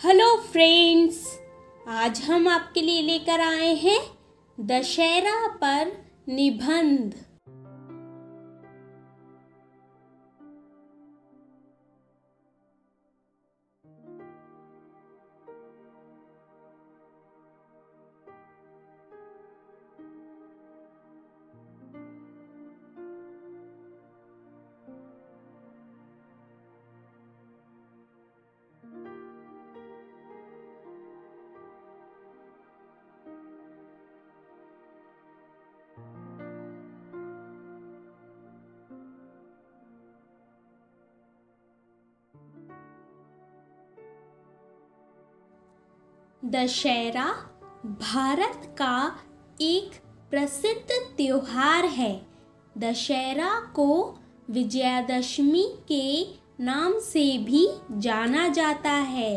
Hello friends, आज हम आपके लिए लेकर आए हैं दशहरा पर निबंध। दशहरा भारत का एक प्रसिद्ध त्योहार है। दशहरा को विजयादशमी के नाम से भी जाना जाता है।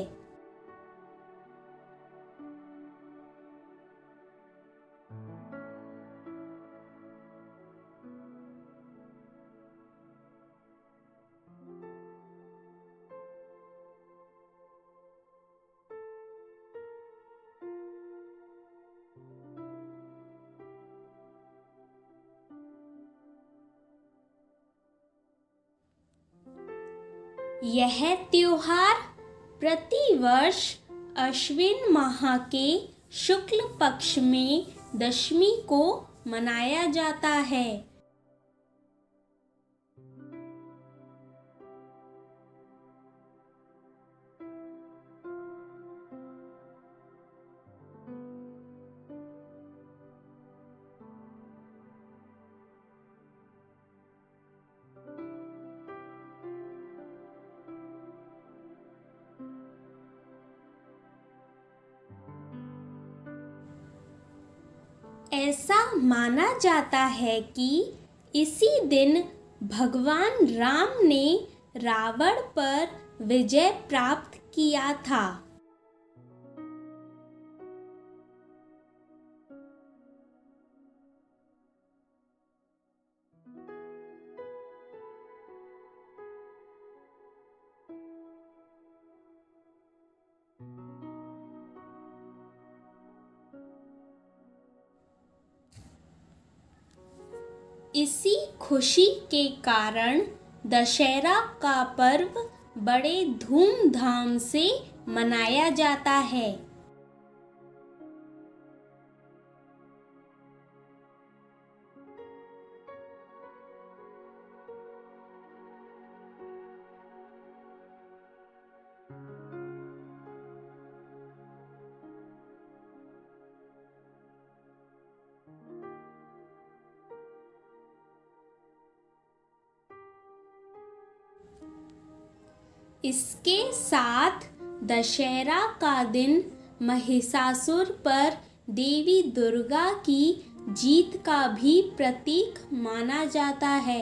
यह त्योहार प्रतिवर्ष अश्विन माह के शुक्ल पक्ष में दशमी को मनाया जाता है। ऐसा माना जाता है कि इसी दिन भगवान राम ने रावण पर विजय प्राप्त किया था। इसी खुशी के कारण दशहरा का पर्व बड़े धूमधाम से मनाया जाता है। इसके साथ दशहरा का दिन महिषासुर पर देवी दुर्गा की जीत का भी प्रतीक माना जाता है।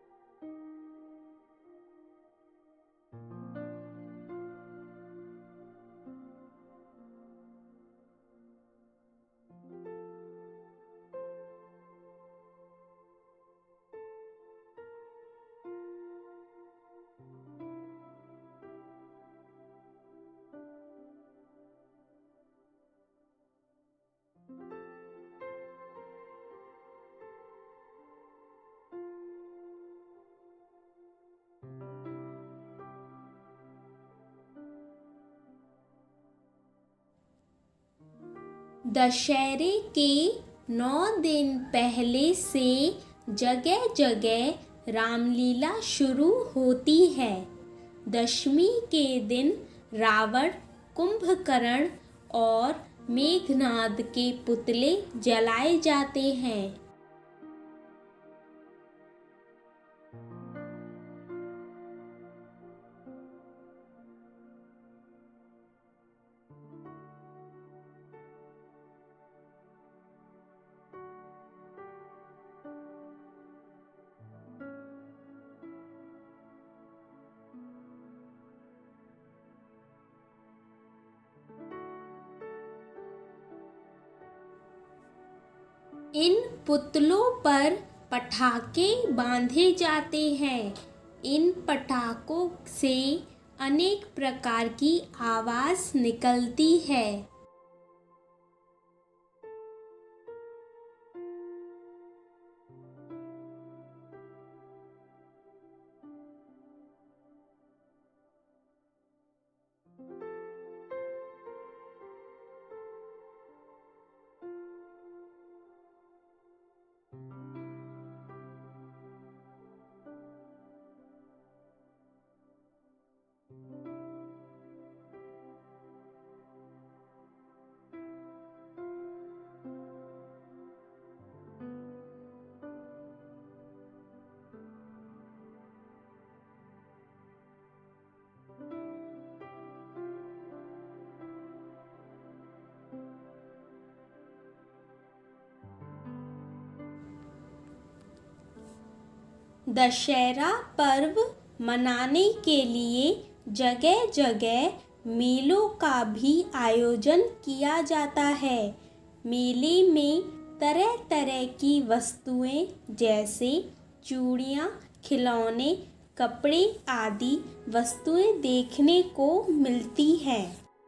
दशहरे के 9 दिन पहले से जगह जगह रामलीला शुरू होती है। दशमी के दिन रावण, कुंभकर्ण और मेघनाद के पुतले जलाए जाते हैं। इन पुतलों पर पटाखे बांधे जाते हैं। इन पटाखों से अनेक प्रकार की आवाज़ निकलती है। दशहरा पर्व मनाने के लिए जगह जगह मेलों का भी आयोजन किया जाता है। मेले में तरह तरह की वस्तुएं जैसे चूड़ियाँ, खिलौने, कपड़े आदि वस्तुएं देखने को मिलती हैं।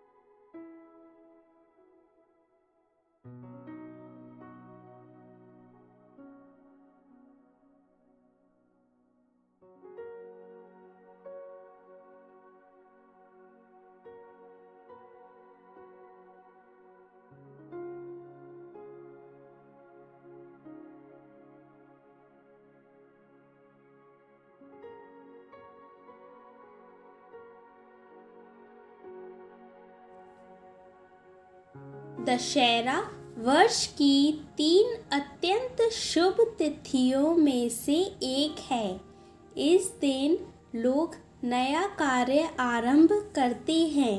दशहरा वर्ष की 3 अत्यंत शुभ तिथियों में से एक है। इस दिन लोग नया कार्य आरंभ करते हैं।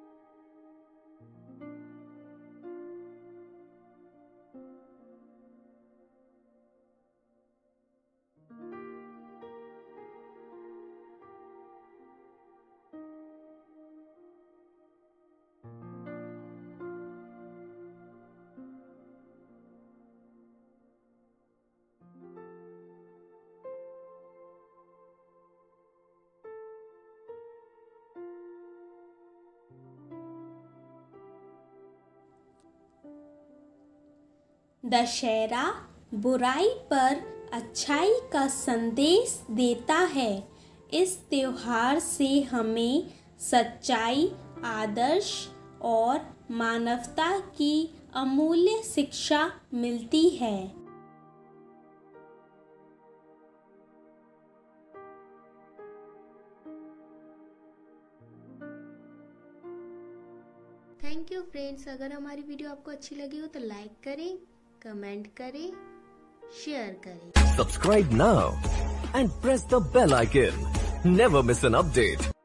दशहरा बुराई पर अच्छाई का संदेश देता है। इस त्योहार से हमें सच्चाई, आदर्श और मानवता की अमूल्य शिक्षा मिलती है। Thank you friends. अगर हमारी वीडियो आपको अच्छी लगी हो तो लाइक करें, कमेंट करें, शेयर करें। Subscribe now and press the bell icon. Never miss an update.